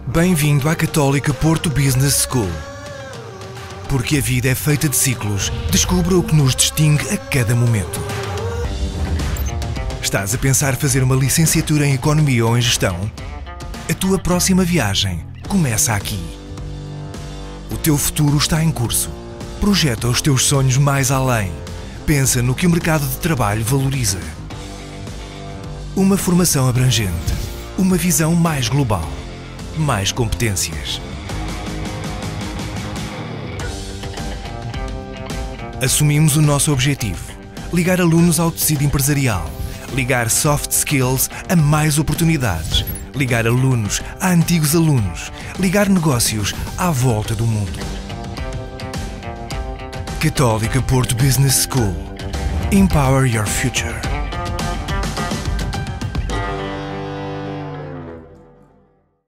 Bem-vindo à Católica Porto Business School. Porque a vida é feita de ciclos, descubra o que nos distingue a cada momento. Estás a pensar fazer uma licenciatura em Economia ou em Gestão? A tua próxima viagem começa aqui. O teu futuro está em curso. Projeta os teus sonhos mais além. Pensa no que o mercado de trabalho valoriza. Uma formação abrangente. Uma visão mais global. Mais competências. Assumimos o nosso objetivo: ligar alunos ao tecido empresarial, ligar soft skills a mais oportunidades, ligar alunos a antigos alunos, ligar negócios à volta do mundo. Católica Porto Business School. Empower your future.